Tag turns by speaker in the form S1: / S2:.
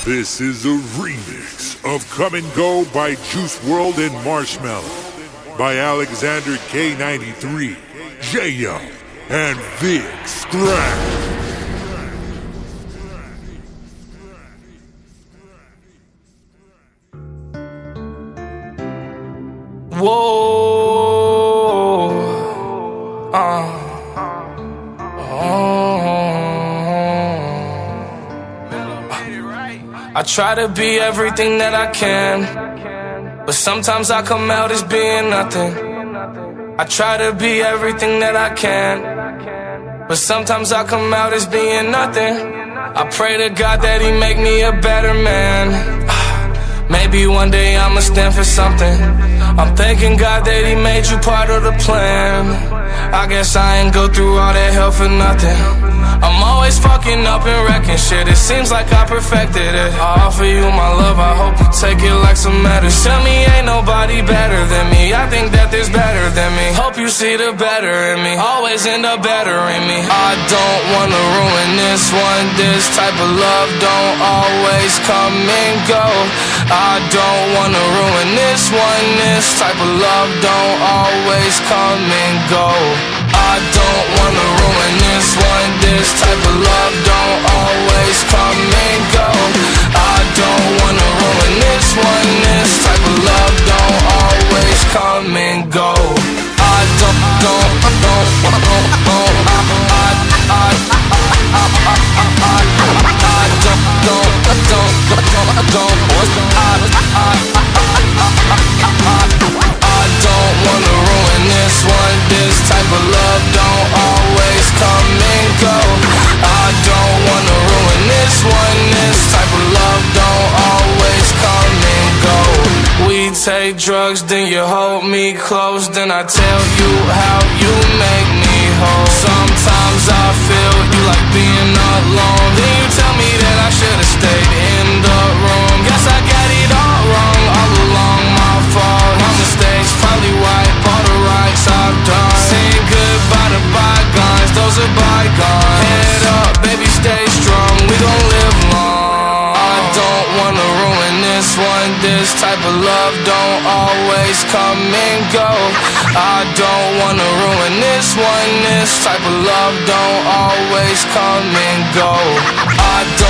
S1: This is a remix of Come and Go by Juice WRLD and Marshmello, by Alexander K93, J-Yo, and Vic Scratch.
S2: I try to be everything that I can, but sometimes I come out as being nothing. I try to be everything that I can, but sometimes I come out as being nothing. I pray to God that He make me a better man. Maybe one day I'ma stand for something. I'm thanking God that He made you part of the plan. I guess I ain't go through all that hell for nothing. I'm always fucking up and wrecking shit. It seems like I perfected it. I offer you my love, I hope you take it like some medicine. Tell me ain't nobody better than me. I think that there's better than me. Hope you see the better in me. Always end up bettering me. I don't wanna ruin this one. This type of love don't always come and go. I don't wanna ruin this one. This type of love don't always come and go. I don't wanna ruin this one. This type of love don't always come and go. I don't wanna ruin this one. This type of love don't always come and go. I don't wanna ruin this one. This type of love don't always come and go. I don't wanna ruin this one. This type of love don't always come and go. We take drugs, then you hold me close, then I tell you how you make me whole. Sometimes I feel you like being alone, then you tell me that I should've stayed in the room. Guess I got it all wrong all along, my fault. My mistakes probably wipe all the rights I've done. Saying goodbye to bygones, those are bygones. Head up, baby, stay strong, we gon' live long. I don't wanna ruin this one. This type of love don't always come and go. I don't wanna ruin this one. This type of love don't always come and go. I